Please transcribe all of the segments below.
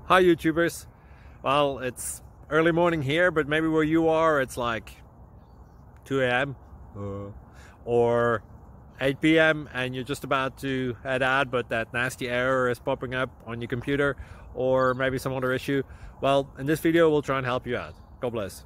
Hi YouTubers. Well, it's early morning here, but maybe where you are it's like 2 a.m. or 8 p.m. and you're just about to head out, but that nasty error is popping up on your computer, or maybe some other issue. Well, in this video we'll try and help you out. God bless.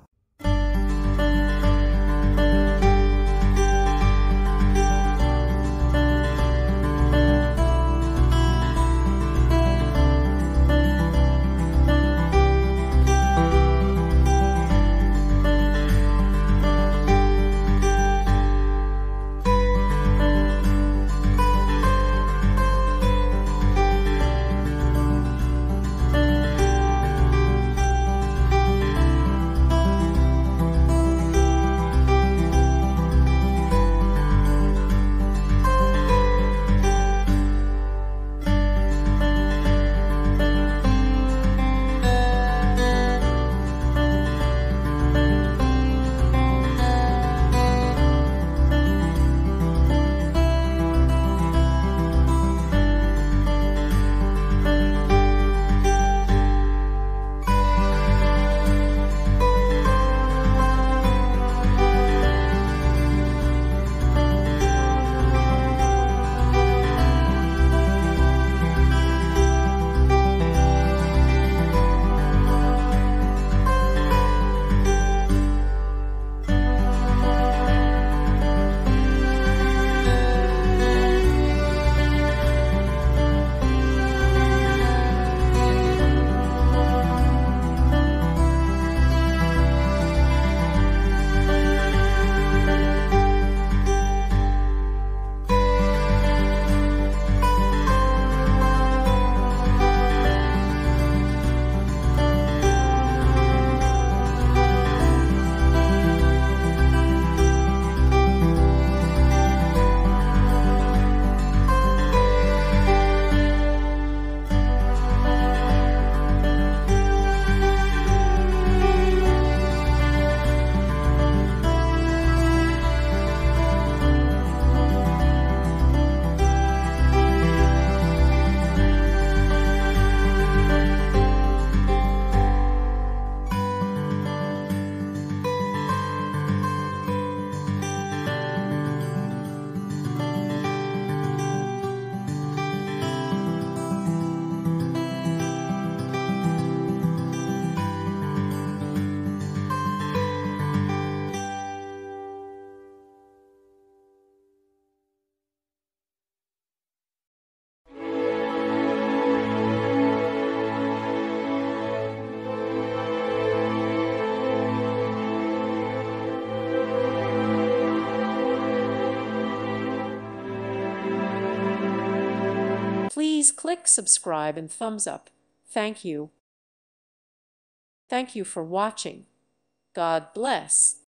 Please click subscribe and thumbs up. Thank you. Thank you for watching. God bless.